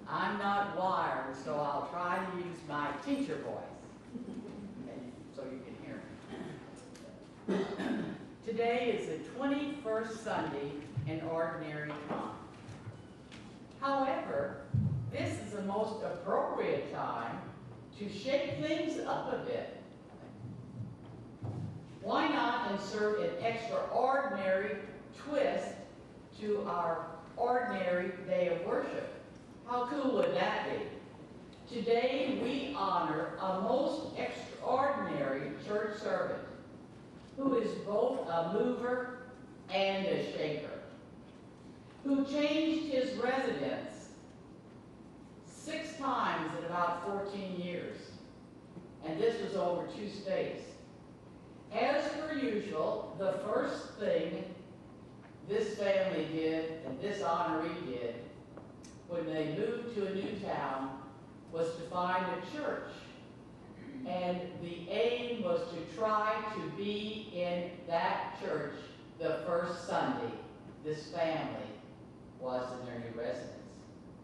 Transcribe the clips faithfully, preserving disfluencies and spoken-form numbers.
I'm not wired, so I'll try to use my teacher voice, okay, so you can hear me. Today is the twenty-first Sunday in Ordinary Time. However, this is the most appropriate time to shake things up a bit. Why not insert an extraordinary twist to our ordinary day of worship? How cool would that be? Today we honor a most extraordinary church servant who is both a mover and a shaker, who changed his residence six times in about fourteen years, and this was over two states. As per usual, the first thing this family did and this honoree did when they moved to a new town was to find a church. And the aim was to try to be in that church the first Sunday this family was in their new residence.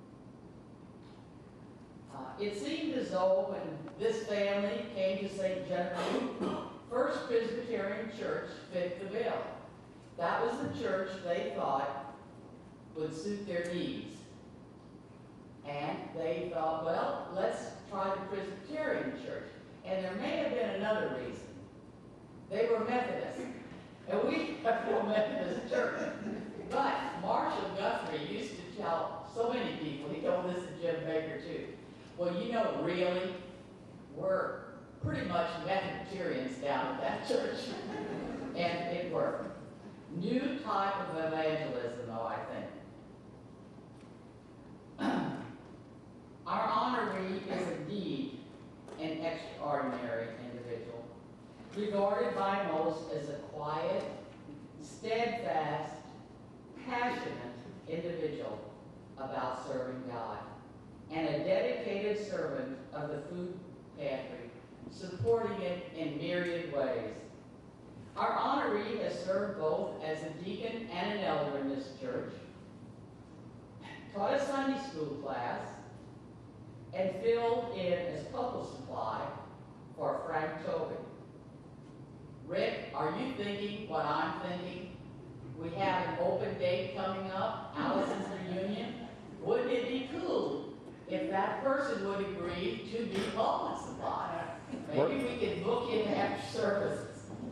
Uh, it seemed as though when this family came to Saint Genevieve, First Presbyterian Church fit the bill. That was the church they thought would suit their needs. And they thought, well, let's try the Presbyterian Church. And there may have been another reason. They were Methodist. And we have a Methodist church. But Marshall Guthrie used to tell so many people, he told this to Jim Baker too, well, you know, really, we're pretty much Methoditarians down at that church. And it worked. New type of evangelism, though, I think. Our honoree is indeed an extraordinary individual, regarded by most as a quiet, steadfast, passionate individual about serving God, and a dedicated servant of the food pantry, supporting it in myriad ways. Our honoree has served both as a deacon and an elder in this church, taught a Sunday school class, and filled in as pupil supply for Frank Tobin. Rick, are you thinking what I'm thinking? We have an open date coming up, Allison's reunion. Wouldn't it be cool if that person would agree to be pupil supply? Maybe we could book in after services.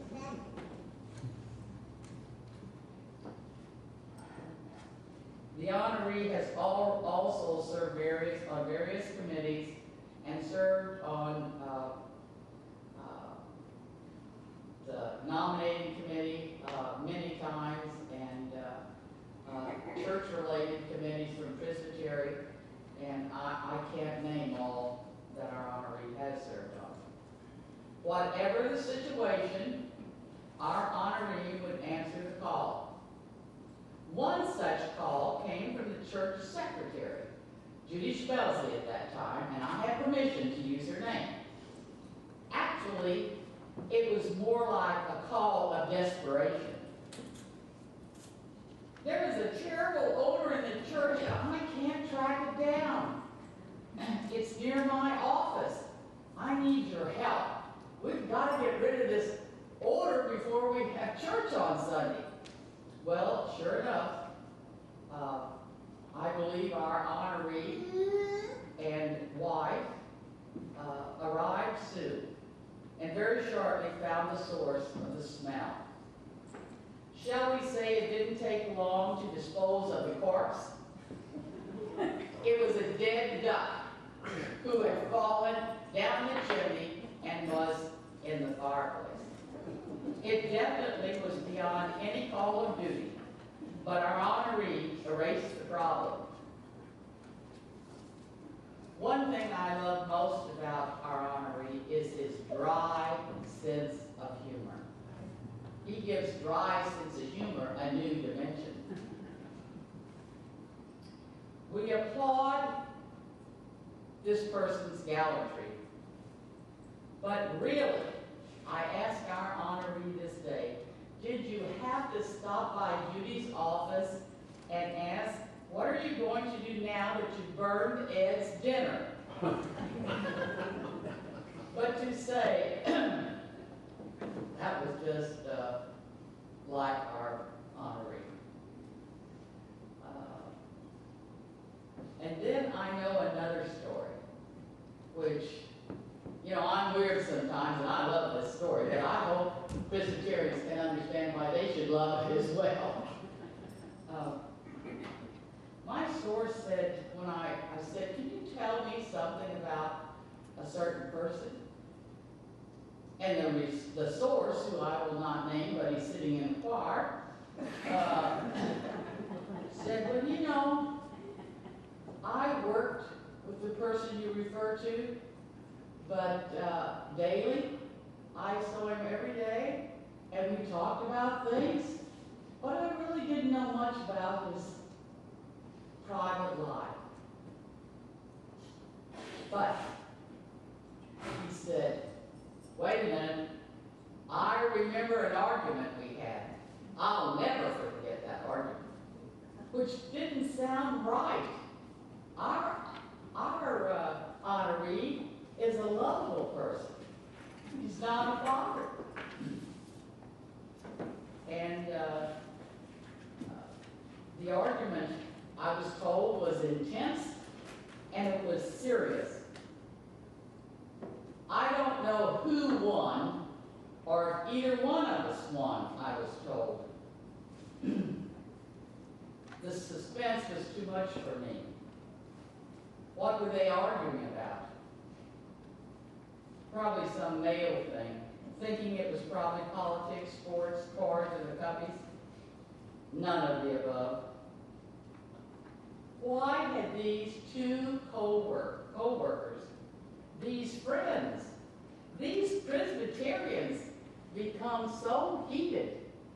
The honoree has all, also served various, on various committees and served on uh, uh, the nominating committee uh, many times and uh, uh, church-related committees from Presbytery, and I, I can't name all that our honoree has served on. Whatever the situation, our honoree would answer the call. One such call came from the church secretary, Judy Spelsley at that time, and I had permission to use her name. Actually, it was more like a call of desperation. There is a terrible odor in the church and I can't track it down. It's near my office. I need your help. We've got to get rid of this odor before we have church on Sunday. Well, sure enough, uh, I believe our honoree and wife uh, arrived soon and very shortly found the source of the smell. Shall we say it didn't take long to dispose of the corpse? It was a dead duck who had fallen down the chimney and was in the fireplace. It definitely was beyond any call of duty, but our honoree erased the problem. One thing I love most about our honoree is his dry sense of humor. He gives dry sense of humor a new dimension. We applaud this person's gallantry, but really, I ask our honoree this day, did you have to stop by Judy's office and ask, what are you going to do now that you've burned burned Ed's dinner. But to say, that was just uh, like our honoree. Uh, and then I know another story, which, you know, I'm weird sometimes, and I love this story, but I hope Presbyterians can understand why they should love it as well. Uh, my source said, when I, I said, can you tell me something about a certain person? And the, the source, who I will not name, but he's sitting in the choir, uh, said, well, you know, I worked with the person you refer to, but uh, daily, I saw him every day, and we talked about things, but I really didn't know much about his private life. But he said, wait a minute, I remember an argument we had. I'll never forget that argument, which didn't sound right. Our, our uh, honoree is a lovable person. He's not a father. And uh, uh, the argument, I was told, was intense and it was serious. I don't know who won or if either one of us won, I was told. The suspense was too much for me. What were they arguing about? Probably some male thing, thinking it was probably politics, sports, cars, and the cuppies. None of the above. Why had these two co-work, co-workers, these friends, these Presbyterians become so heated?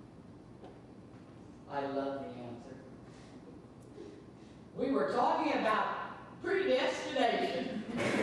I love the answer. We were talking about predestination.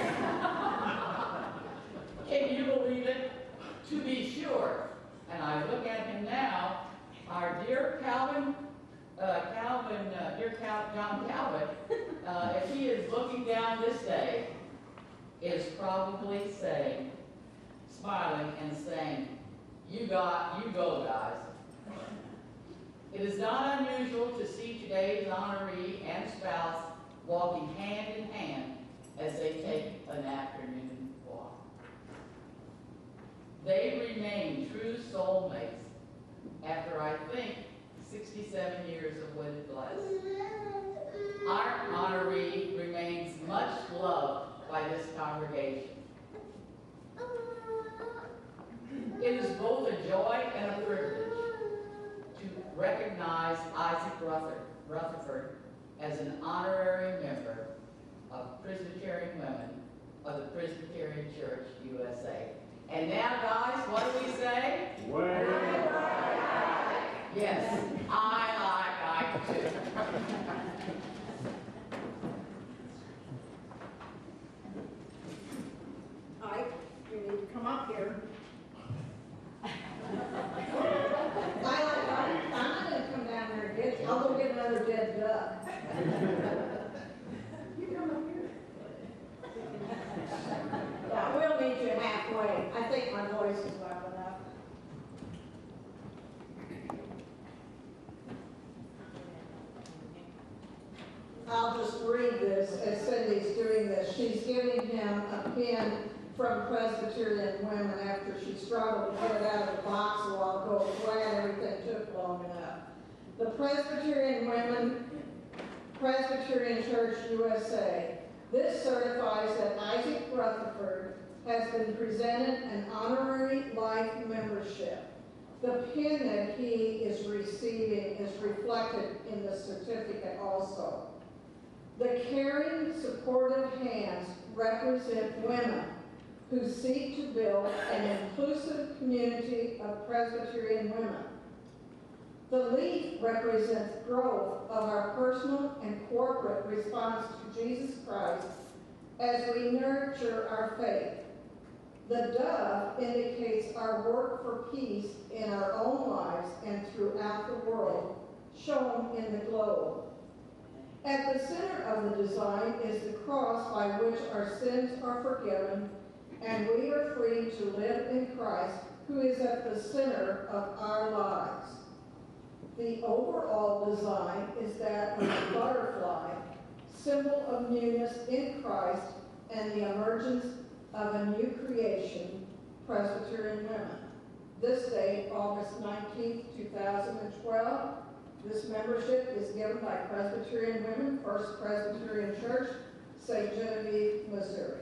Can you believe it? To be sure. And I look at him now, our dear Calvin, uh, Calvin, uh, dear Cal John Calvin, uh, if he is looking down this day, is probably saying, smiling and saying, you got, you go, guys. It is not unusual to see today's honoree and spouse walking hand in hand as they take an afternoon walk. They remain true soulmates after, I think, sixty-seven years of wedded bliss. Our honoree remains much loved by this congregation. It is both a joy and a privilege to recognize Isaac Rutherford as an honorary member of Presbyterian Women of the Presbyterian Church U S A. And now, guys, what do we say? Way back. Yes, I like Ike too. Ike, you need to come up here. I like Ike. I'm not going to come down there and get you. I'll go get another dead duck. You come up here. Yeah, we'll meet you halfway. I think my voice is loud enough. I'll just read this as Cindy's doing this. She's giving him a pin from Presbyterian Women after she struggled to get it out of the box a while ago. Glad everything took long enough. The Presbyterian Women, Presbyterian Church U S A. This certifies that Isaac Rutherford has been presented an honorary life membership. The pin that he is receiving is reflected in the certificate also. The caring, supportive hands represent women who seek to build an inclusive community of Presbyterian women. The leaf represents growth of our personal and corporate response to Jesus Christ as we nurture our faith. The dove indicates our work for peace in our own lives and throughout the world, shown in the globe. At the center of the design is the cross by which our sins are forgiven, and we are free to live in Christ, who is at the center of our lives. The overall design is that of the butterfly, symbol of newness in Christ and the emergence of a new creation, Presbyterian Women. This date, August nineteenth, two thousand twelve. This membership is given by Presbyterian Women, First Presbyterian Church, Saint Genevieve, Missouri.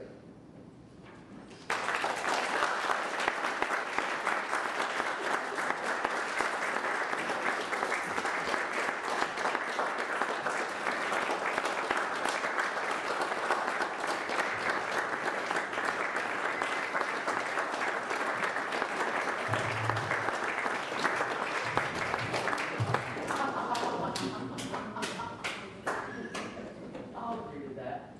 I'll agree with that.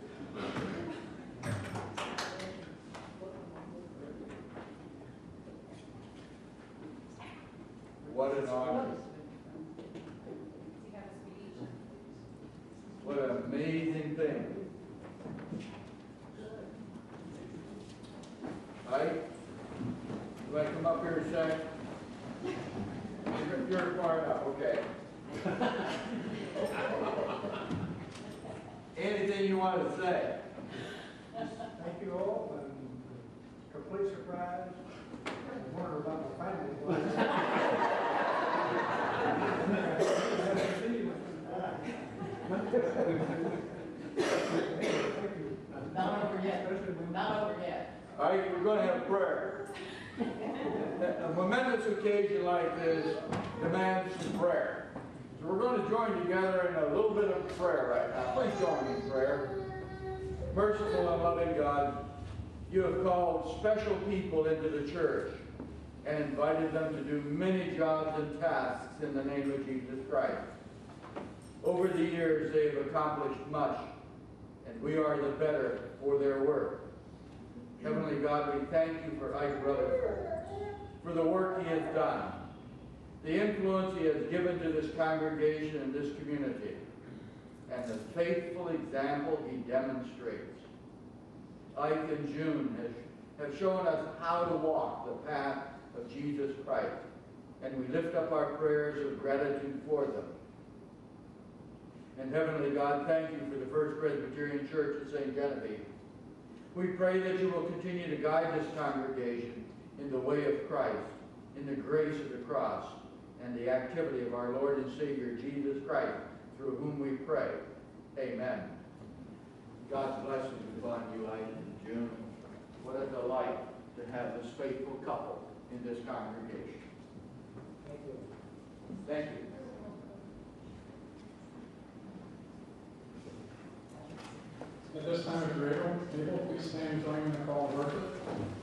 What an honor. What an amazing thing. Right? Do I come up here and say? You're, you're far enough, okay. Anything you want to say? Thank you all, and complete surprise. I wonder about my family. Not over yet. Not over yet. All right, we're going to have prayer. A momentous occasion like this demands some prayer. So we're going to join together in a little bit of prayer right now. Please join me in prayer. Merciful and loving God, you have called special people into the church and invited them to do many jobs and tasks in the name of Jesus Christ. Over the years, they have accomplished much, and we are the better for their work. Heavenly God, we thank you for Ike Rutherford, for the work he has done, the influence he has given to this congregation and this community, and the faithful example he demonstrates. Ike and June has, have shown us how to walk the path of Jesus Christ, and we lift up our prayers of gratitude for them. And Heavenly God, thank you for the First Presbyterian Church at Saint Genevieve. We pray that you will continue to guide this congregation in the way of Christ, in the grace of the cross, and the activity of our Lord and Savior, Jesus Christ, through whom we pray. Amen. God's blessings upon you, Ike and June. What a delight to have this faithful couple in this congregation. Thank you. Thank you. At this time, if you're able, able, please stand and join me in the call to worship.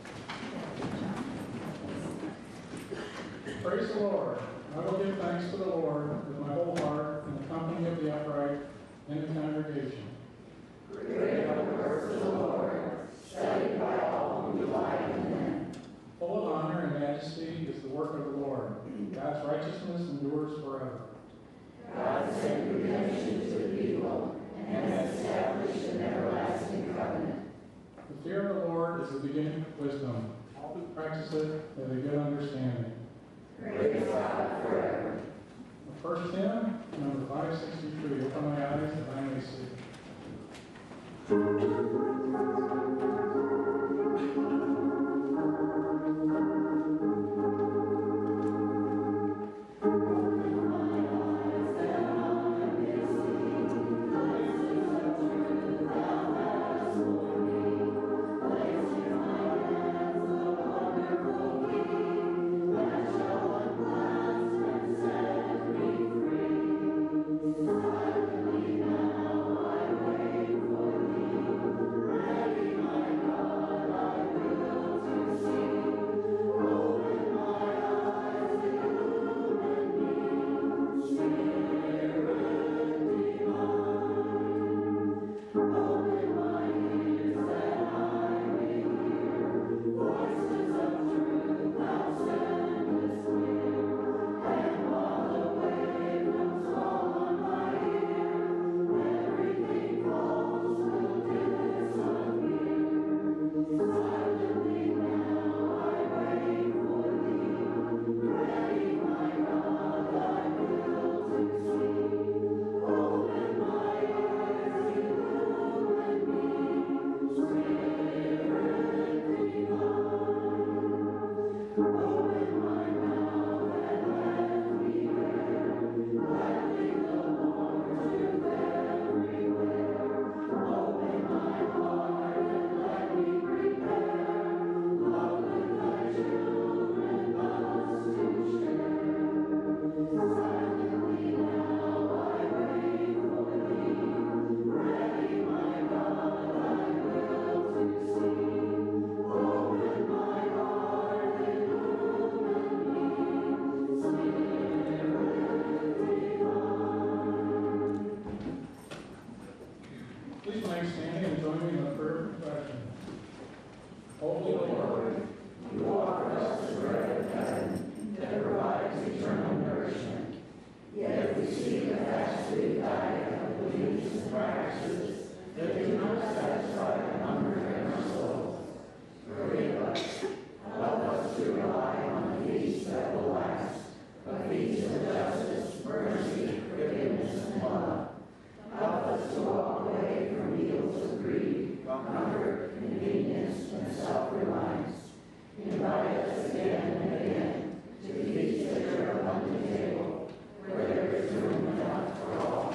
Praise the Lord. I will give thanks to the Lord with my whole heart in the company of the upright in the congregation. Great are the works of the Lord, studied by all who delight in them. Full of honor and majesty is the work of the Lord. God's righteousness endures forever. God sent redemption to the people and has established an everlasting covenant. The fear of the Lord is the beginning of wisdom. All who practice it have a good understanding. Praise God forever. The first hymn, number five sixty-three. Open my eyes that I may see. I believe now I wait for thee. Please remain standing and join me in the prayer of confession. Holy Lord, You offer us the bread of heaven that provides eternal nourishment. Yet we seek a fast-food diet of beliefs and practices that do not satisfy the hunger in our souls. Forgive us. Help us to rely on a peace that will last, a peace of justice, mercy, forgiveness, and love. Help us to walk away from meals of greed, comfort, convenience, and self-reliance. Invite us again and again to feast at your abundant table, where there is room enough for all.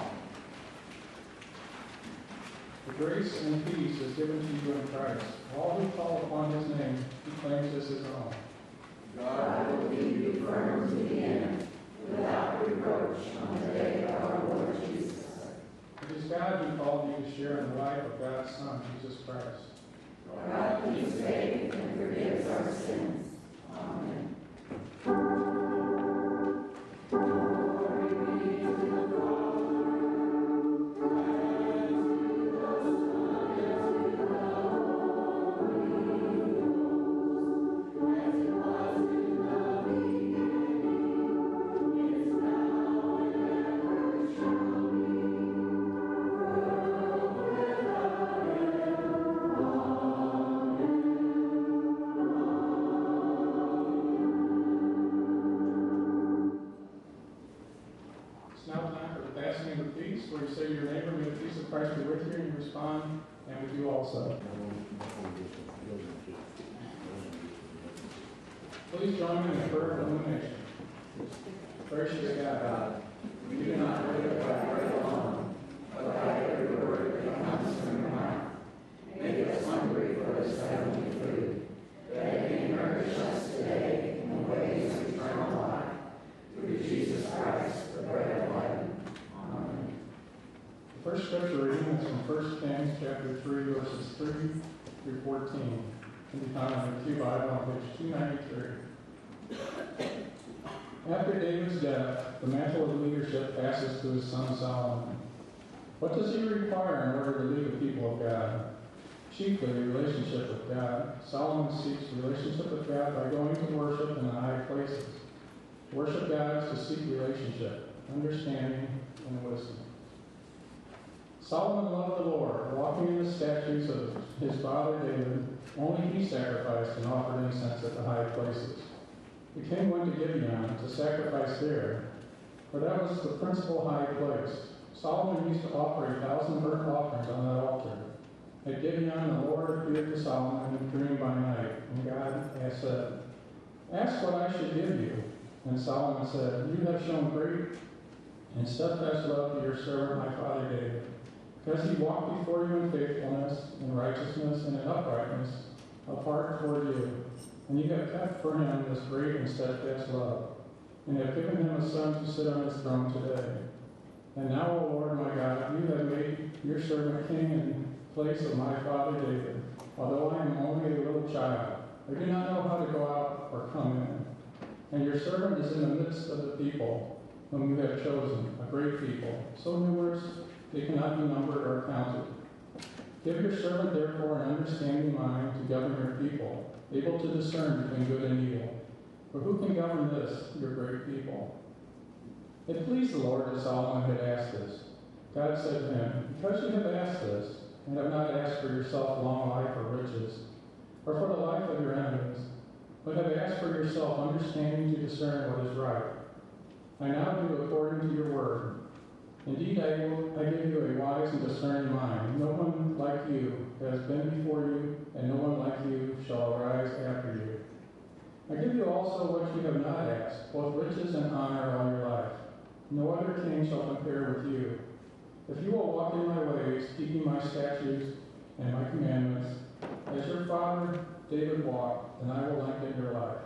the grace and peace is given to you in Christ. All who call upon his name, he claims as his own. God will keep you firm to the end, without reproach on the day of our Lord Jesus. It is God who called you to share in the life of God's Son, Jesus Christ. God keeps faith and forgives our sins. Amen. Glory be to the Father, and to the Son, and to the Holy Ghost, as it was in the beginning, is now, and ever shall be, world without end. It's now time for the passing of the peace, where you say to your neighbor, may the peace of Christ be with you, and you respond, and with you also. Please join me in the prayer of illumination. Gracious God, we do not live by bread alone, but by every word that comes from your mouth. Make us hungry for this heavenly food, that it may nourish us today in the ways of eternal life. Through Jesus Christ, the bread of life. Amen. The first scripture reading is from First Kings chapter three, verses three through fourteen. Can be found in the Pew Bible on page two ninety-three. After David's death, the mantle of leadership passes to his son Solomon. What does he require in order to lead the people of God? Chiefly, a relationship with God. Solomon seeks relationship with God by going to worship in the high places. To worship God is to seek relationship, understanding, and wisdom. Solomon loved the Lord, walking in the statutes of his father David. Only he sacrificed and offered incense at the high places. The king went to Gibeon to sacrifice there, for that was the principal high place. Solomon used to offer a thousand burnt offerings on that altar. At Gibeon, the Lord appeared to Solomon in a dream by night, and God has said, "Ask what I should give you." And Solomon said, "You have shown great and steadfast love to your servant, my father David, because he walked before you in faithfulness, in righteousness, and in uprightness of heart toward you. And you have kept for him this great and steadfast love, and have given him a son to sit on his throne today. And now, O Lord my God, you have made your servant king in place of my father David, although I am only a little child. I do not know how to go out or come in. And your servant is in the midst of the people whom you have chosen, a great people, so numerous they cannot be numbered or counted. Give your servant therefore an understanding mind to govern your people, able to discern between good and evil. For who can govern this, your great people?" It pleased the Lord that Solomon had asked this. God said to him, "Because you have asked this, and have not asked for yourself long life or riches, or for the life of your enemies, but have asked for yourself understanding to discern what is right, I now do according to your word. Indeed, I, will, I give you a wise and discerning mind. No one like you has been before you, and no one like you shall arise after you. I give you also what you have not asked, both riches and honor all your life. No other king shall compare with you. If you will walk in my ways, keeping my statutes and my commandments, as your father David walked, then I will lengthen your life."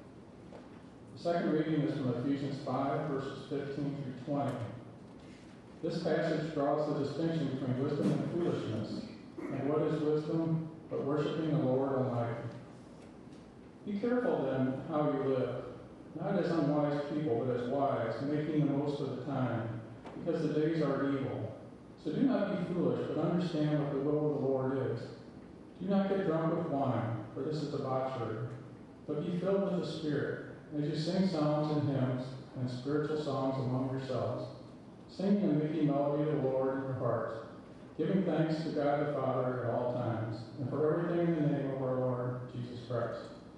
The second reading is from Ephesians five, verses fifteen through twenty. This passage draws the distinction between wisdom and foolishness. And what is wisdom but worshiping the Lord Almighty? Be careful then how you live, not as unwise people, but as wise, making the most of the time, because the days are evil. So do not be foolish, but understand what the will of the Lord is. Do not get drunk with wine, for this is debauchery, but be filled with the Spirit, as you sing psalms and hymns and spiritual songs among yourselves, singing and making melody to the Lord in your hearts, giving thanks to God the Father at all times, and for everything in the name of our Lord Jesus Christ.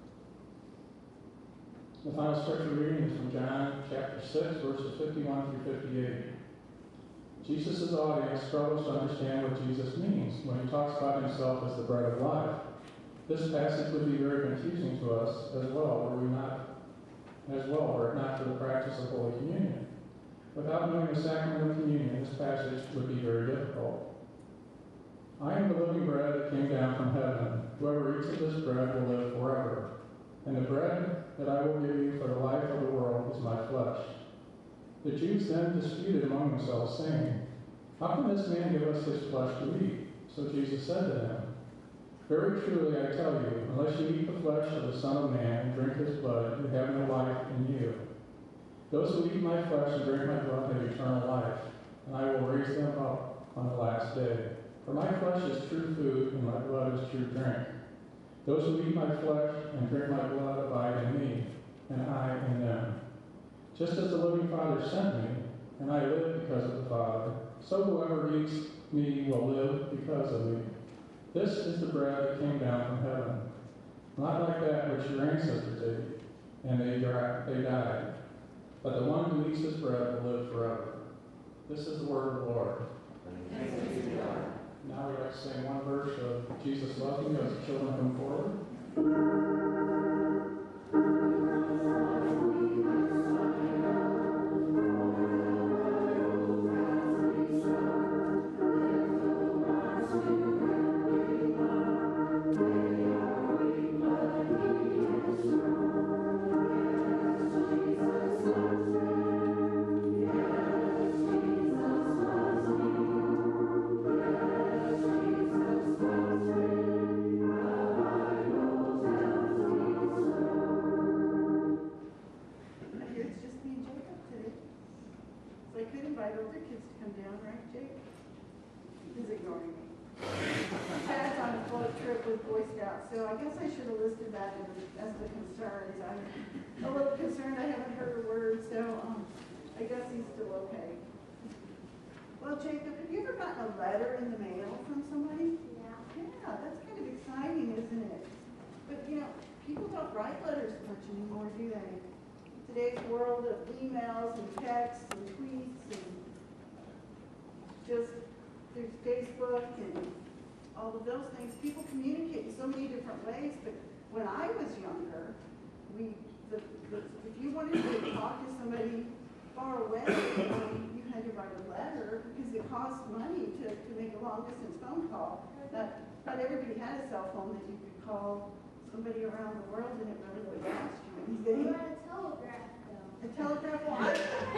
The final scripture reading is from John chapter six, verses fifty-one through fifty-eight. Jesus' audience struggles to understand what Jesus means when he talks about himself as the bread of life. This passage would be very confusing to us as well, were we not, as well, were it not for the practice of Holy Communion. Without knowing the sacrament of communion, this passage would be very difficult. I am the living bread that came down from heaven. Whoever eats of this bread will live forever. And the bread that I will give you for the life of the world is my flesh. The Jews then disputed among themselves, saying, how can this man give us his flesh to eat? So Jesus said to them, very truly I tell you, unless you eat the flesh of the Son of Man and drink his blood, you have no life in you. Those who eat my flesh and drink my blood have eternal life, and I will raise them up on the last day. For my flesh is true food, and my blood is true drink. Those who eat my flesh and drink my blood abide in me, and I in them. Just as the living Father sent me, and I live because of the Father, so whoever eats me will live because of me. This is the bread that came down from heaven, not like that which your ancestors ate, and they, dry, they died. But the one who eats this bread will live forever. This is the word of the Lord. Thanks be to God. Now we'd like to sing one verse of Jesus Loves You as the children come forward. So I guess I should have listed that as the concerns. I'm a little concerned I haven't heard a word, so um, I guess he's still okay. Well, Jacob, have you ever gotten a letter in the mail from somebody? Yeah. Yeah, that's kind of exciting, isn't it? But, you know, people don't write letters much anymore, do they? Today's world of emails and texts and tweets and just there's Facebook and all of those things. People communicate in so many different ways, but when I was younger, we, the, the, if you wanted to talk to somebody far away, um, you had to write a letter because it cost money to, to make a long distance phone call. Not, not everybody had a cell phone that you could call somebody around the world and it really would cost you anything. Or a telegraph, though. A telegraph line?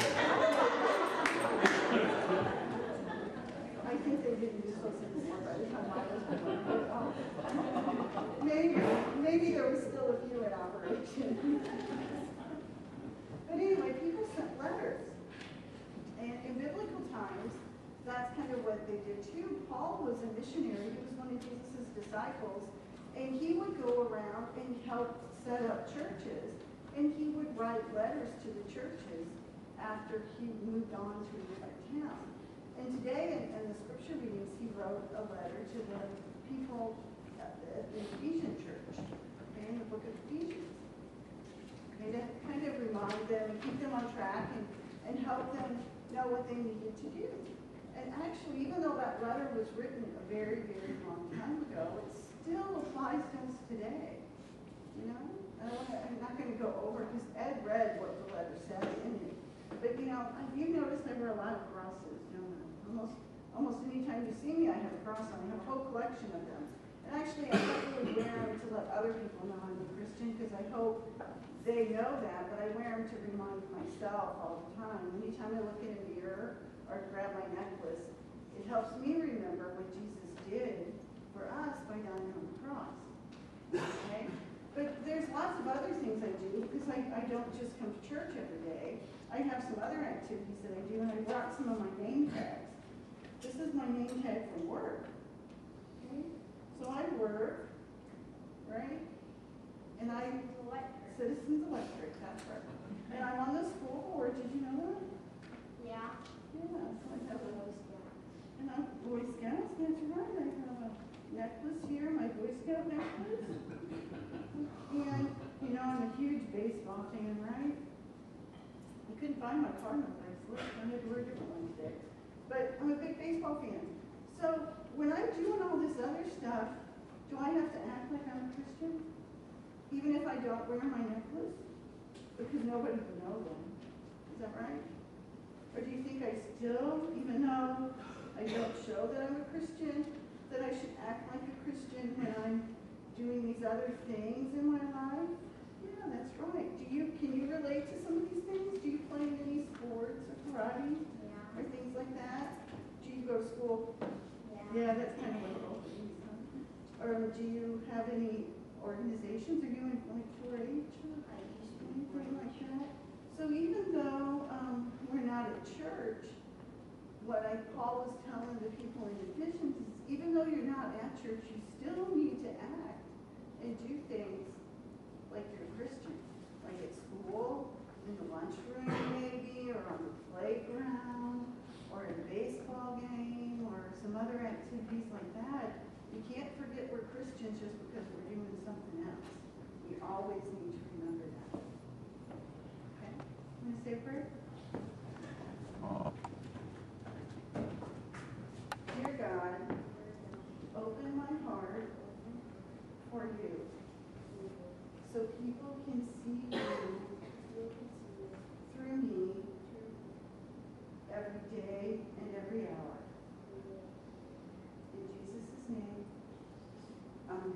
I think they didn't use those anymore by the time I was born. Maybe, maybe there was still a few in operation. But anyway, people sent letters. And in biblical times, that's kind of what they did too. Paul was a missionary. He was one of Jesus' disciples. And he would go around and help set up churches. And he would write letters to the churches after he moved on to another town. And today, in, in the scripture readings, he wrote a letter to the people at the, at the Ephesian church, okay, in the book of Ephesians. Okay, to kind of remind them and keep them on track and, and help them know what they needed to do. And actually, even though that letter was written a very, very long time ago, it still applies to us today. You know? I don't wanna, I'm not going to go over because Ed read what the letter said in it. But you know, you've noticed there were a lot of crosses, don't you? Almost, almost any time you see me, I have a cross on. I have a whole collection of them. And actually, I don't really wear them to let other people know I'm a Christian because I hope they know that, but I wear them to remind myself all the time. Anytime I look in a mirror or grab my necklace, it helps me remember what Jesus did for us by dying on the cross. Okay? But there's lots of other things I do because I, I don't just come to church every day. I have some other activities that I do, and I brought some of my name tags. This is my name tag from work. Okay? So I work, right? And I, Citizens Electric, that's right. And I'm on the school board, did you know that? Yeah. Yeah, so I have a, and I'm Boy Scouts, that's right. I have a necklace here, my Boy Scout necklace. And, you know, I'm a huge baseball fan, right? I couldn't find my Cardinal bracelet, I had to wear a different one today. But I'm a big baseball fan. So when I'm doing all this other stuff, do I have to act like I'm a Christian? Even if I don't wear my necklace? Because nobody will know then. Is that right? Or do you think I still, even though I don't show that I'm a Christian, that I should act like a Christian when I'm doing these other things in my life? Yeah, that's right. Do you, can you relate to some of these things? Do you play any sports or karate Yeah. or things like that? Do you go to school? Yeah. Yeah, that's kind of like both of these, huh? Or do you have any organizations? Are you in like four H or I used to be anything like that? So even though um, we're not at church, what I, Paul was telling the people in Ephesians is even though you're not at church, you still need to act and do things like you're a Christian. Like at school, in the lunchroom maybe, or on the playground, or in a baseball game, or some other activities like that. You can't forget we're Christians just because we're doing something else. We always need to remember that. Okay? I'm going to say a prayer. Dear God, open my heart for you so people can see you through me every day and every hour. In Jesus' name, amen.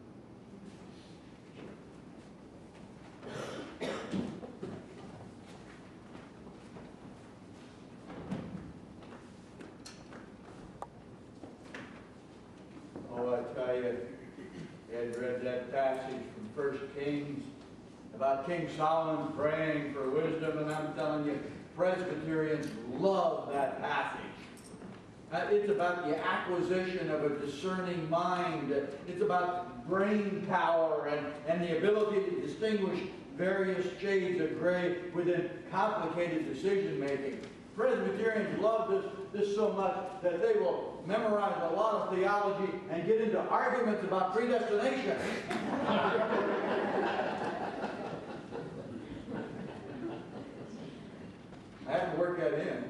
Oh, I tell you, Ed read that passage from First Kings about King Solomon praying for wisdom, and I'm telling you, Presbyterians love that passage. Uh, it's about the acquisition of a discerning mind. It's about brain power and, and the ability to distinguish various shades of gray within complicated decision making. Presbyterians love this, this so much that they will memorize a lot of theology and get into arguments about predestination. I have to work that in.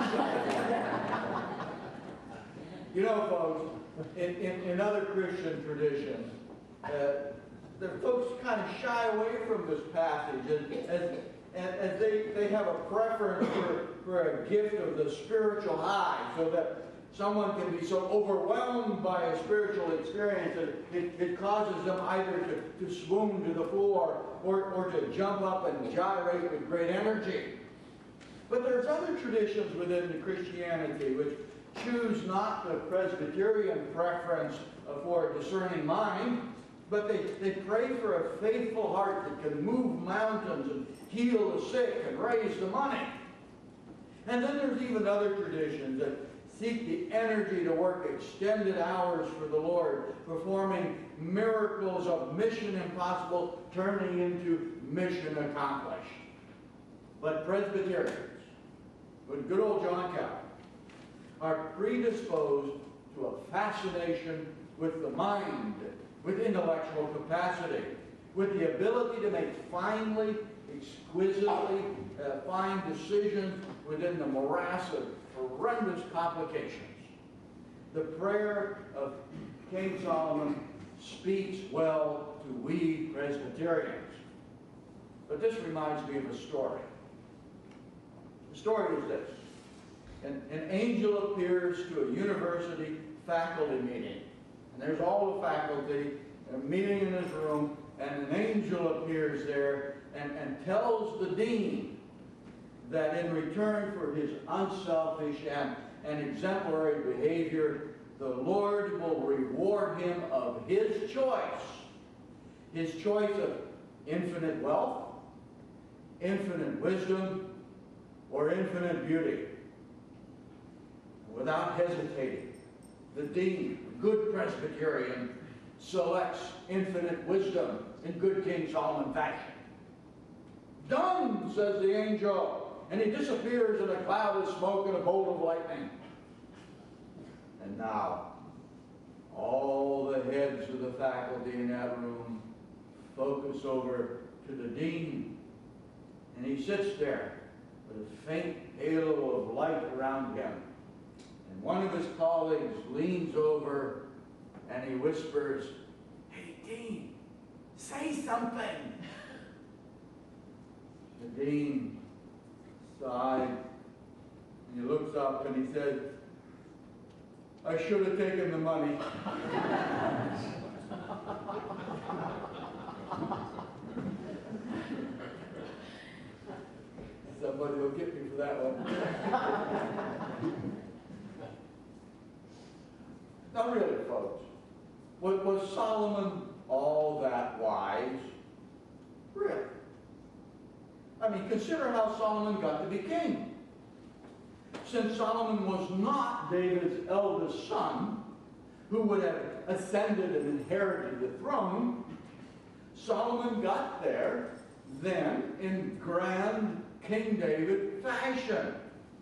You know, folks, in, in, in other Christian traditions, uh, the folks kind of shy away from this passage as, as, as they, they have a preference for, for a gift of the spiritual high, so that someone can be so overwhelmed by a spiritual experience that it, it causes them either to, to swoon to the floor or, or to jump up and gyrate with great energy. But there's other traditions within the Christianity which choose not the Presbyterian preference for a discerning mind, but they, they pray for a faithful heart that can move mountains and heal the sick and raise the money. And then there's even other traditions that seek the energy to work extended hours for the Lord, performing miracles of mission impossible, turning into mission accomplished. But Presbyterians, with good old John Calvin, are predisposed to a fascination with the mind, with intellectual capacity, with the ability to make finely, exquisitely uh, fine decisions within the morass of horrendous complications. The prayer of King Solomon speaks well to we Presbyterians. But this reminds me of a story. The story is this. An, an angel appears to a university faculty meeting. And there's all the faculty uh, meeting in this room, and an angel appears there and, and tells the dean that in return for his unselfish and, and exemplary behavior, the Lord will reward him of his choice. His choice of infinite wealth, infinite wisdom, or infinite beauty. without hesitating, the dean, good Presbyterian, selects infinite wisdom in good King Solomon fashion. "Done," says the angel, and he disappears in a cloud of smoke and a bolt of lightning. And now, all the heads of the faculty in that room focus over to the dean, and he sits there with a faint halo of light around him. And one of his colleagues leans over and he whispers, "Hey, Dean, say something." The dean sighed, and he looks up and he said, "I should have taken the money." Somebody will get me for that one. Now really, folks, was, was Solomon all that wise? Really? I mean, consider how Solomon got to be king. Since Solomon was not David's eldest son, who would have ascended and inherited the throne, Solomon got there then in grand King David fashion.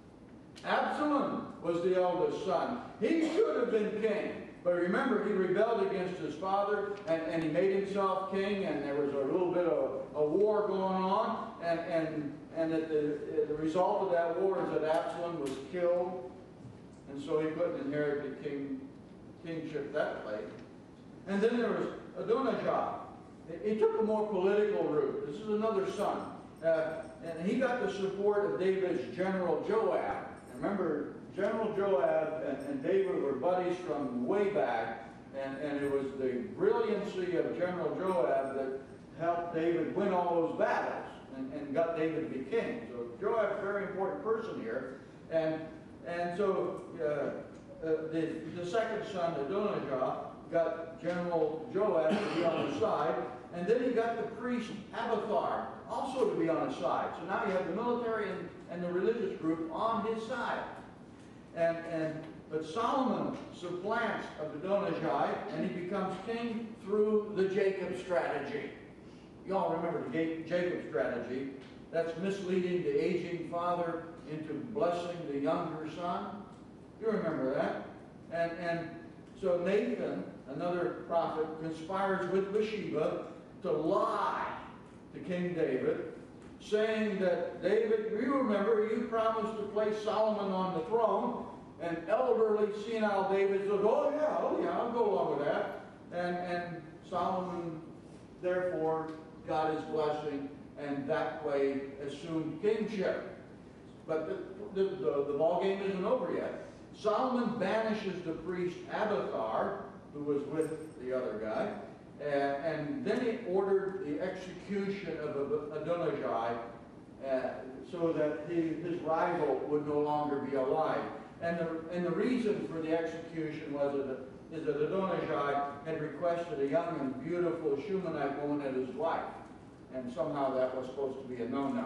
Absalom was the eldest son. He should have been king. But remember, he rebelled against his father, and, and he made himself king, and there was a little bit of a war going on, and, and, and that the, the result of that war is that Absalom was killed, and so he couldn't inherit the king, kingship that way. And then there was Adonijah. He took a more political route. This is another son. Uh, and he got the support of David's general Joab. And remember, General Joab and, and David were buddies from way back, and, and it was the brilliancy of General Joab that helped David win all those battles and, and got David to be king. So Joab's a very important person here. And, and so uh, uh, the, the second son, Adonijah, got General Joab to be on his side, and then he got the priest Abiathar also to be on his side. So now you have the military and, and the religious group on his side. And, and, but Solomon supplants Adonijah, and he becomes king through the Jacob strategy. You all remember the Jacob strategy. That's misleading the aging father into blessing the younger son. You remember that. And, and so Nathan, another prophet, conspires with Bathsheba to lie to King David, saying that, David, you remember, you promised to place Solomon on the throne, and elderly, senile David says, oh yeah, oh yeah, I'll go along with that. And, and Solomon, therefore, got his blessing, and that way assumed kingship. But the, the, the, the ball game isn't over yet. Solomon banishes the priest Abiathar, who was with the other guy, and, and then he ordered the execution of Adonijah uh, so that he, his rival would no longer be alive. And the, and the reason for the execution was that, is that Adonijah had requested a young and beautiful Shunammite woman as his wife, and somehow that was supposed to be a no-no.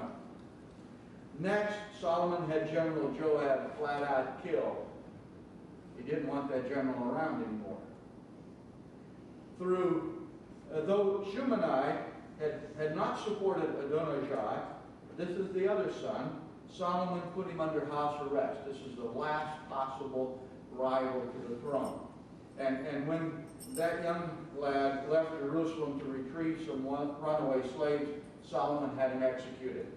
Next, Solomon had General Joab flat out killed. He didn't want that general around anymore. Through Uh, though Shumanai had, had not supported Adonijah, this is the other son, Solomon put him under house arrest. This is the last possible rival to the throne. And, and when that young lad left Jerusalem to retrieve some one, runaway slaves, Solomon had him executed.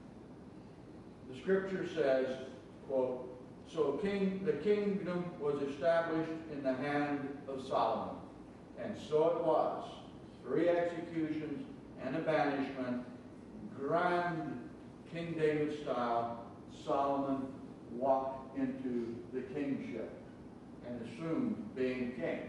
The scripture says, quote, so king, the kingdom was established in the hand of Solomon. And so it was. Three executions and a banishment, grand King David style, Solomon walked into the kingship and assumed being king.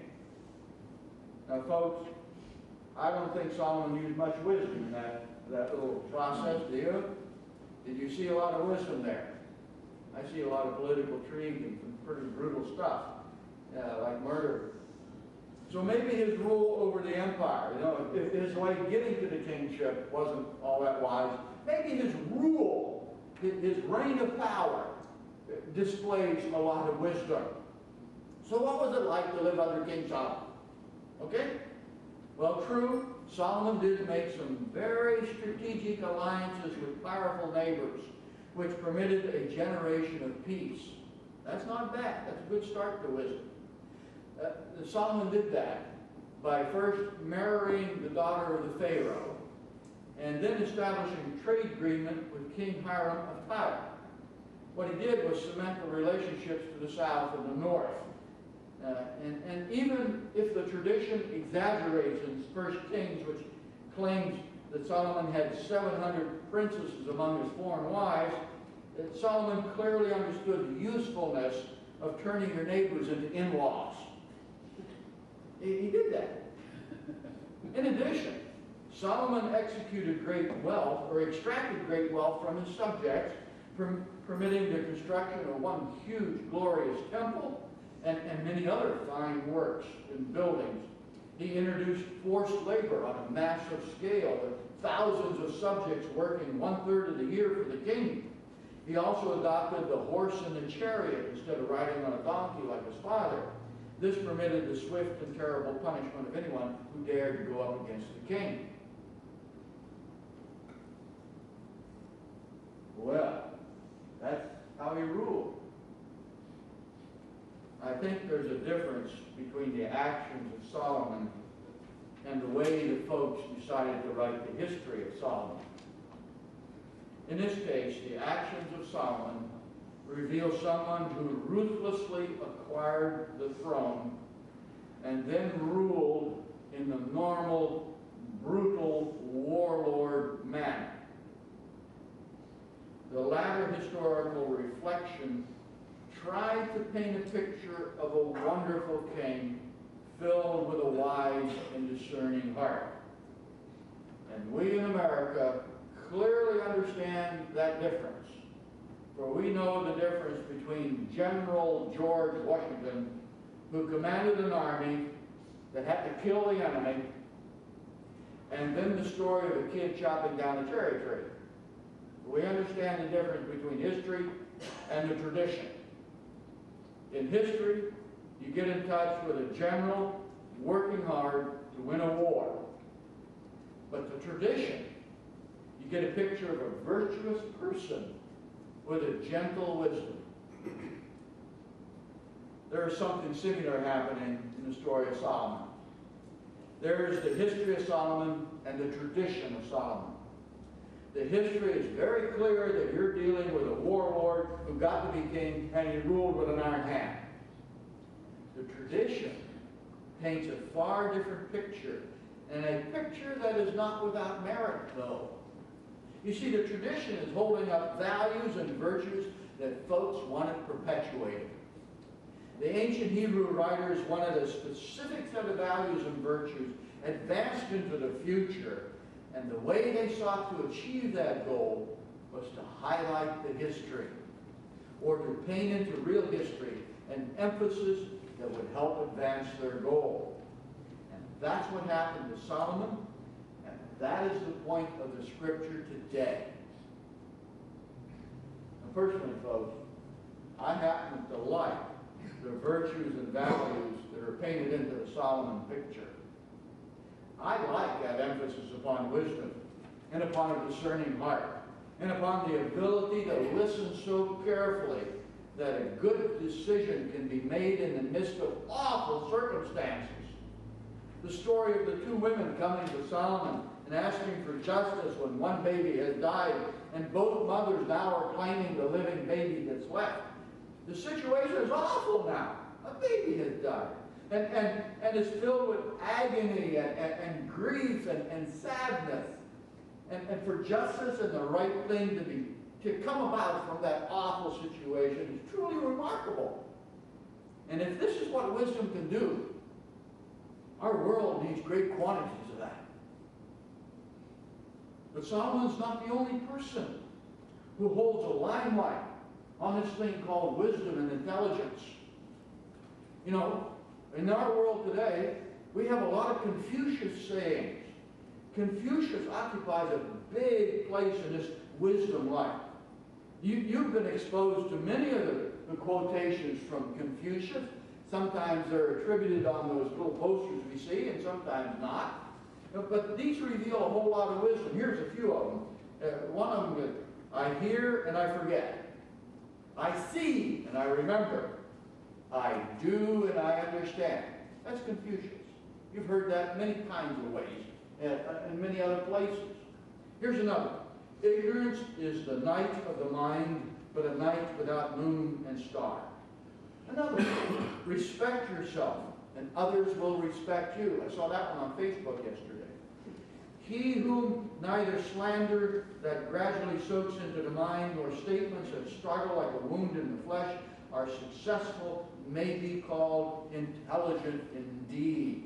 Now folks, I don't think Solomon used much wisdom in that, that little process, do you? Did you see a lot of wisdom there? I see a lot of political intrigue and some pretty brutal stuff, uh, like murder. So maybe his rule over the empire, you know, if his way getting to the kingship wasn't all that wise, maybe his rule, his reign of power, displays a lot of wisdom. So what was it like to live under King Solomon? Okay? Well, true, Solomon did make some very strategic alliances with powerful neighbors, which permitted a generation of peace. That's not bad. That's a good start to wisdom. Uh, Solomon did that by first marrying the daughter of the Pharaoh, and then establishing a trade agreement with King Hiram of Tyre. What he did was cement the relationships to the south and the north. Uh, and, and even if the tradition exaggerates in First Kings, which claims that Solomon had seven hundred princesses among his foreign wives, that Solomon clearly understood the usefulness of turning your neighbors into in-laws. He, he did that. In addition, Solomon executed great wealth, or extracted great wealth from his subjects, from permitting the construction of one huge, glorious temple, and, and many other fine works and buildings. He introduced forced labor on a massive scale, with thousands of subjects working one-third of the year for the king. He also adopted the horse and the chariot instead of riding on a donkey like his father. This permitted the swift and terrible punishment of anyone who dared to go up against the king. Well, that's how he ruled. I think there's a difference between the actions of Solomon and the way the folks decided to write the history of Solomon. In this case, the actions of Solomon reveal someone who ruthlessly acquired the throne and then ruled in the normal, brutal, warlord manner. The latter historical reflection tried to paint a picture of a wonderful king filled with a wise and discerning heart. And we in America clearly understand that difference, for we know the difference between General George Washington, who commanded an army that had to kill the enemy, and then the story of a kid chopping down a cherry tree. We understand the difference between history and the tradition. In history, you get in touch with a general working hard to win a war. But the tradition, you get a picture of a virtuous person with a gentle wisdom. There is something similar happening in the story of Solomon. There is the history of Solomon and the tradition of Solomon. The history is very clear that you're dealing with a warlord who got to be king and he ruled with an iron hand. The tradition paints a far different picture, and a picture that is not without merit, though. You see, the tradition is holding up values and virtues that folks wanted perpetuated. The ancient Hebrew writers wanted a specific set of values and virtues advanced into the future, and the way they sought to achieve that goal was to highlight the history, or to paint into real history an emphasis that would help advance their goal. And that's what happened to Solomon, and that is the point of the scripture today. Now, personally, folks, I happen to like the virtues and values that are painted into the Solomon picture. I like that emphasis upon wisdom, and upon a discerning heart, and upon the ability to listen so carefully that a good decision can be made in the midst of awful circumstances. The story of the two women coming to Solomon and asking for justice when one baby has died, and both mothers now are claiming the living baby that's left. The situation is awful now. A baby has died. And, and, and is filled with agony and, and, and grief and, and sadness. And, and for justice and the right thing to be to come about from that awful situation is truly remarkable. And if this is what wisdom can do, our world needs great quantities of that. But Solomon's not the only person who holds a limelight on this thing called wisdom and intelligence. You know, in our world today, we have a lot of Confucius sayings. Confucius occupies a big place in this wisdom life. You, you've been exposed to many of the, the quotations from Confucius. Sometimes they're attributed on those little posters we see, and sometimes not. But these reveal a whole lot of wisdom. Here's a few of them. Uh, one of them is, I hear and I forget. I see and I remember. I do and I understand. That's Confucius. You've heard that many kinds of ways, uh, in many other places. Here's another. Ignorance is the night of the mind, but a night without moon and star. Another one. Respect yourself, and others will respect you. I saw that one on Facebook yesterday. He whom neither slander that gradually soaks into the mind, nor statements that struggle like a wound in the flesh, are successful, may be called intelligent indeed.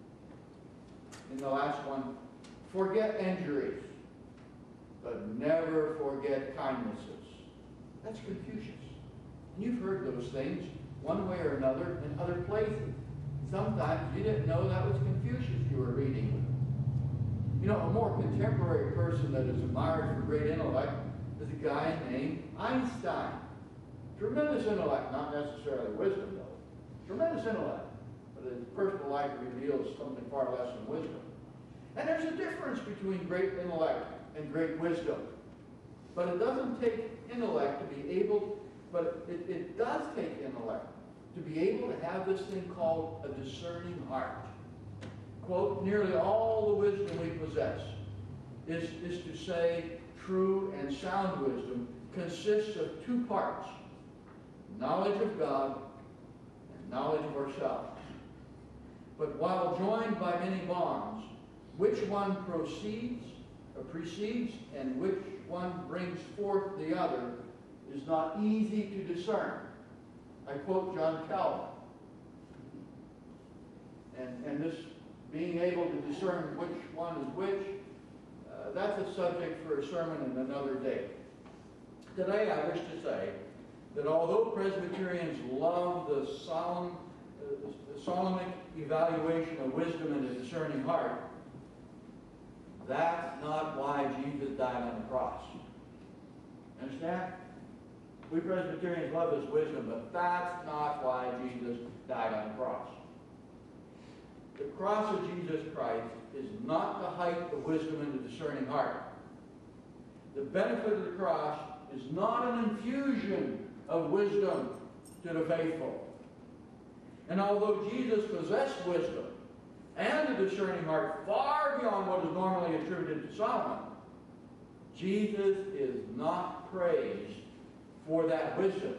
In the last one, forget injuries, but never forget kindnesses. That's Confucius. And you've heard those things one way or another in other places. Sometimes you didn't know that was Confucius you were reading. You know, a more contemporary person that is admired for great intellect is a guy named Einstein. Tremendous intellect, not necessarily wisdom though. Tremendous intellect. But his personal life reveals something far less than wisdom. And there's a difference between great intellect and great wisdom. But it doesn't take intellect to be able, but it, it does take intellect to be able to have this thing called a discerning heart. Quote, nearly all the wisdom we possess is, is to say true and sound wisdom consists of two parts, knowledge of God and knowledge of ourselves. But while joined by many bonds, which one proceeds, or precedes, and which one brings forth the other is not easy to discern. I quote John Calvin. And, and this being able to discern which one is which, uh, that's a subject for a sermon in another day. Today I wish to say that although Presbyterians love the solemn, uh, the Solomonic evaluation of wisdom and a discerning heart, that's not why Jesus died on the cross. Understand? We Presbyterians love this wisdom, but that's not why Jesus died on the cross. The cross of Jesus Christ is not the height of wisdom and the discerning heart. The benefit of the cross is not an infusion of wisdom to the faithful. And although Jesus possessed wisdom and a discerning heart far beyond what is normally attributed to Solomon, Jesus is not praised for that wisdom.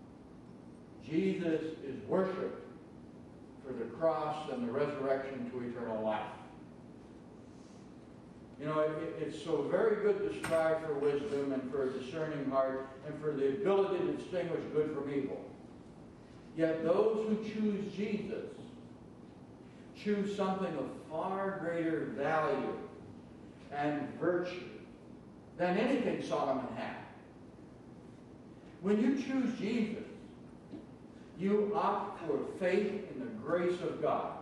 Jesus is worshipped for the cross and the resurrection to eternal life. You know, it, it's so very good to strive for wisdom and for a discerning heart and for the ability to distinguish good from evil. Yet those who choose Jesus choose something of far greater value and virtue than anything Solomon had. When you choose Jesus, you opt for faith in the grace of God.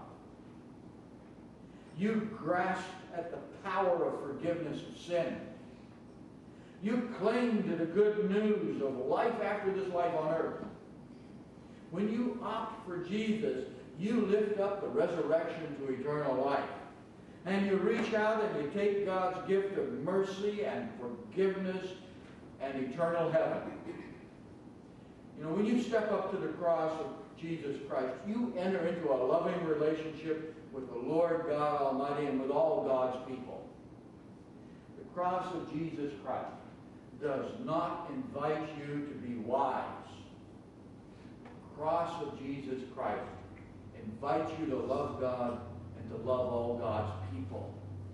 You grasp at the power of forgiveness of sin. You cling to the good news of life after this life on earth. When you opt for Jesus, you lift up the resurrection to eternal life. And you reach out and you take God's gift of mercy and forgiveness and eternal heaven. You know, when you step up to the cross of Jesus Christ, you enter into a loving relationship with the Lord God Almighty and with all God's people. The cross of Jesus Christ does not invite you to be wise. The cross of Jesus Christ invites you to love God and to love all God's people.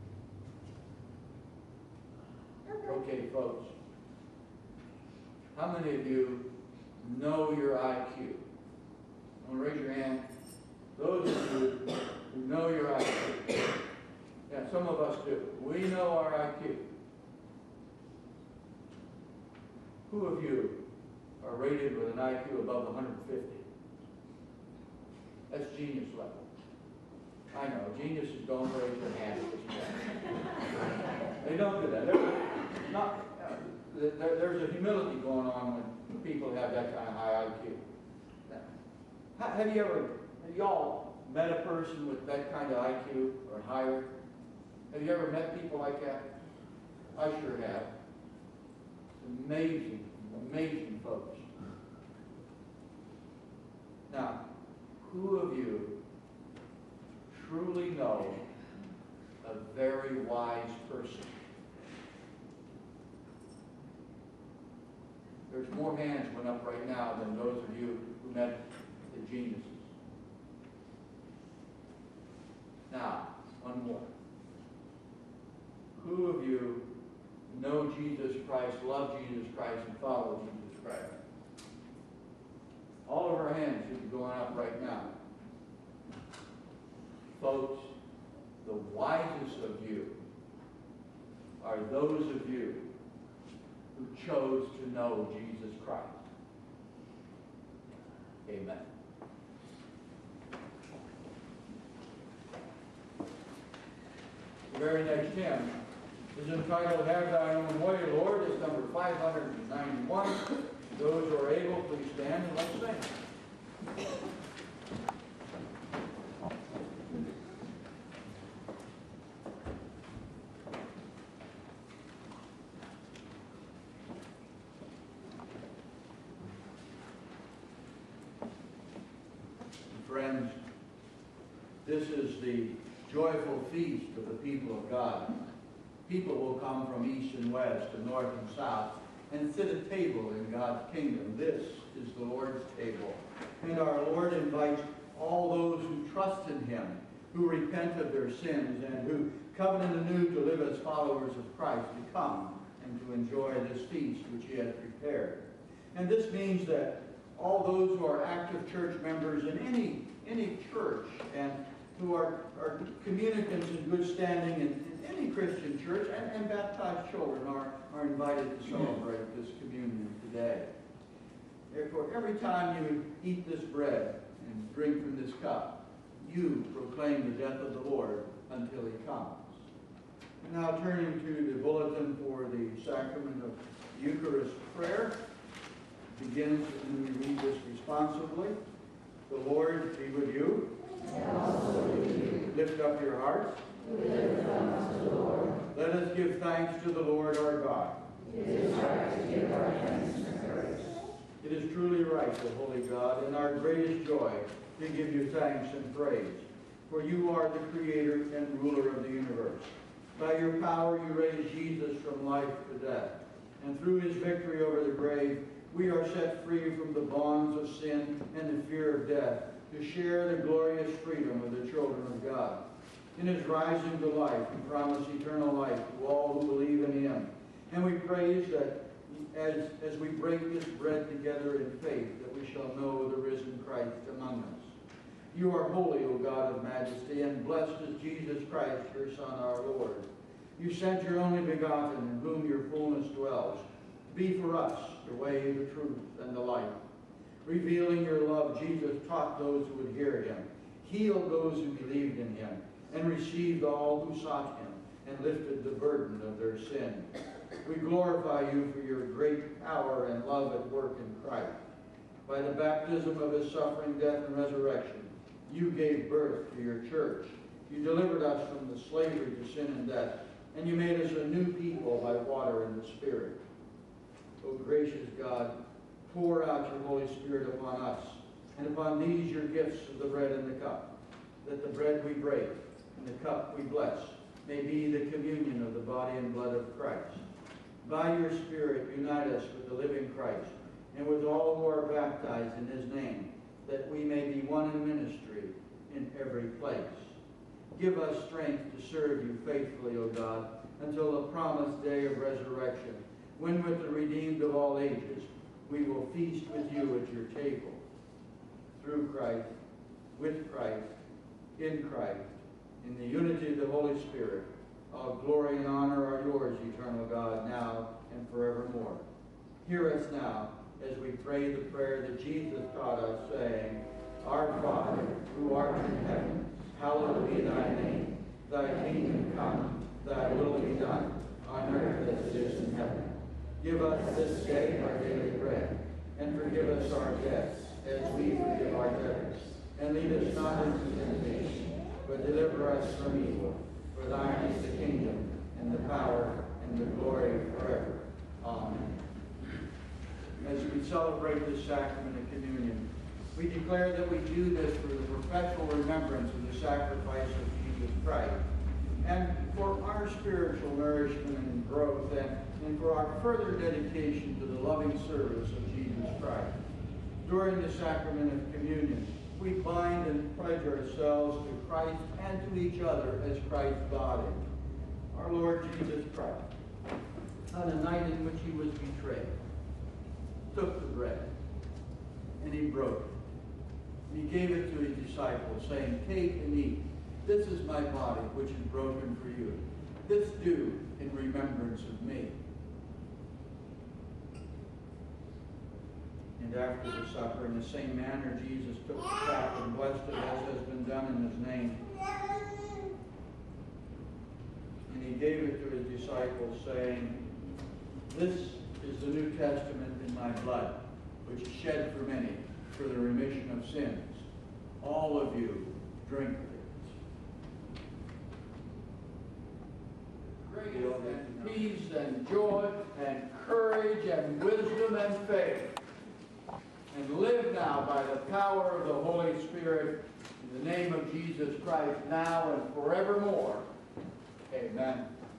Okay, folks. How many of you know your I Q? I'm going to raise your hand. Those of you who know your I Q. Yeah, some of us do. We know our I Q. Who of you are rated with an I Q above one hundred fifty? That's genius level. I know, geniuses don't raise their hands. They don't do that. They're not, th- there, there's a humility going on when people have that kind of high I Q. Ha- Have you ever, have y'all met a person with that kind of I Q or higher? Have you ever met people like that? I sure have. Amazing, amazing folks. Now, who of you truly know a very wise person? There's more hands went up right now than those of you who met the geniuses. Now, one more. Who of you know Jesus Christ, love Jesus Christ, and follow Jesus Christ? All of our hands should be going up right now. Folks, the wisest of you are those of you who chose to know Jesus Christ. Amen. The very next hymn is entitled, Have Thy Own Way, Lord. It's number five hundred ninety-one. Those who are able, please stand and let's sing. Friends, this is the joyful feast of the people of God. People will come from east and west and north and south and sit at table in God's kingdom. This is the Lord's table. And our Lord invites all those who trust in Him, who repent of their sins, and who covenant anew to live as followers of Christ, to come and to enjoy this feast which He has prepared. And this means that all those who are active church members in any, any church and who are, are communicants in good standing in, in any Christian church and, and baptized children are, are invited to celebrate this communion today. Therefore, every time you eat this bread and drink from this cup, you proclaim the death of the Lord until He comes. And now turning to the bulletin for the sacrament of Eucharist prayer, begins, and we read this responsibly. The Lord be with you. And also with you. Lift up your hearts. We lift them to the Lord. Let us give thanks to the Lord our God. It is right to give our thanks and praise. It is truly right, O holy God, and our greatest joy to give you thanks and praise. For you are the creator and ruler of the universe. By your power you raised Jesus from life to death. And through his victory over the grave, we are set free from the bonds of sin and the fear of death to share the glorious freedom of the children of God. In his rising to life, he promised eternal life to all who believe in him. And we praise that as, as we break this bread together in faith, that we shall know the risen Christ among us. You are holy, O God of majesty, and blessed is Jesus Christ, your Son, our Lord. You sent your only begotten, in whom your fullness dwells, to be for us the way, the truth, and the life. Revealing your love, Jesus taught those who would hear him, healed those who believed in him, and received all who sought him, and lifted the burden of their sin. We glorify you for your great power and love at work in Christ. By the baptism of his suffering, death, and resurrection, you gave birth to your church. You delivered us from the slavery to sin and death, and you made us a new people by water and the Spirit. O gracious God, pour out your Holy Spirit upon us, and upon these your gifts of the bread and the cup, that the bread we break and the cup we bless may be the communion of the body and blood of Christ. By your Spirit, unite us with the living Christ, and with all who are baptized in his name, that we may be one in ministry in every place. Give us strength to serve you faithfully, O God, until the promised day of resurrection, when with the redeemed of all ages, we will feast with you at your table. Through Christ, with Christ, in Christ, in the unity of the Holy Spirit, all glory and honor are yours, eternal God, now and forevermore. Hear us now as we pray the prayer that Jesus taught us, saying, Our Father, who art in heaven, hallowed be thy name. Thy kingdom come, thy will be done, on earth as it is in heaven. Give us this day our daily bread, and forgive us our debts, as we forgive our debtors. And lead us not into temptation, but deliver us from evil. For thine is the kingdom, and the power, and the glory forever. Amen. As we celebrate this sacrament of communion, we declare that we do this for the perpetual remembrance of the sacrifice of Jesus Christ, and for our spiritual nourishment and growth, and, and for our further dedication to the loving service of Jesus Christ. During the sacrament of communion, we bind and pledge ourselves to Christ and to each other as Christ's body. Our Lord Jesus Christ, on the night in which he was betrayed, took the bread, and he broke it. And he gave it to his disciples, saying, "Take and eat. This is my body, which is broken for you. This do in remembrance of me." And after the supper, in the same manner, Jesus took the cup and blessed it, as has been done in his name. And he gave it to his disciples, saying, "This is the New Testament in my blood, which is shed for many, for the remission of sins. All of you drink of it." Grace and peace and joy and courage and wisdom and faith. And live now by the power of the Holy Spirit, in the name of Jesus Christ, now and forevermore. Amen.